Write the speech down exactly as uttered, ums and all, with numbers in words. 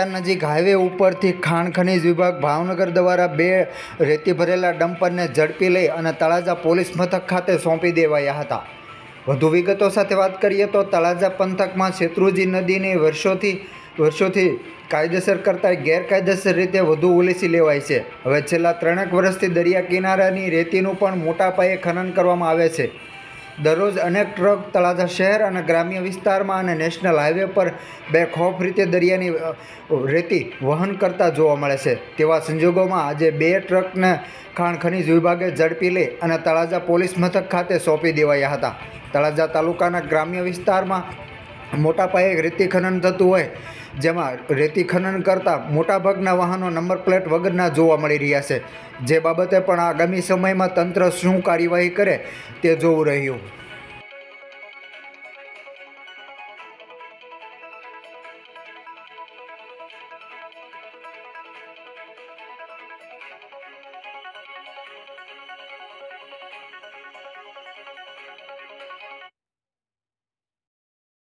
બજાર નજીક હાઈવે ઉપરથી ખાણ ખનીજ વિભાગ ભાવનગર દ્વારા બે રેતી ભરેલા ડમ્પરને ઝડપી લઈ અને તળાજા પોલીસ મથક ખાતે સોંપી દેવાયા હતા। વધુ વિગતો સાથે વાત કરીએ તો તળાજા પંથકમાં શેત્રુંજી નદીની વર્ષોથી વર્ષોથી કાયદેસર કરતાં ગેરકાયદેસર રીતે વધુ ઉલેચી લેવાય છે। હવે છેલ્લા ત્રણેક વર્ષથી દરિયા કિનારાની રેતીનું પણ મોટા પાયે ખનન કરવામાં આવે છે। દરરોજ અનેક ટ્રક તળાજા શહેર અને ગ્રામ્ય વિસ્તારમાં અને નેશનલ હાઈવે પર બેખૌફ રીતે દરિયાની રેતી વહન કરતા જોવા મળે છે। તેવા સંજોગોમાં આજે બે ટ્રકને ખાણ ખનીજ વિભાગે ઝડપી લઈ અને તળાજા પોલીસ મથક ખાતે સોંપી દેવાયા હતા। તળાજા તાલુકાના ગ્રામ્ય વિસ્તારમાં મોટા પાયે રેતી ખનન થતું હોય, જેમાં રેતી ખનન કરતા મોટાભાગના વાહનો નંબર પ્લેટ વગરના જોવા મળી રહ્યા છે। જે બાબતે પણ આગામી સમયમાં તંત્ર શું કાર્યવાહી કરે તે જોવું રહ્યું।